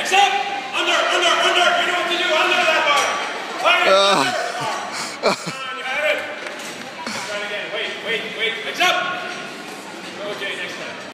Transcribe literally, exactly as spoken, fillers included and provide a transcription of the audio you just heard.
legs up. Under, under, under. You know what to do. Under that bar. Fire. Uh. Under. Come on, you had it. Let's try it again. Wait, wait, wait. Legs up. Okay, next time.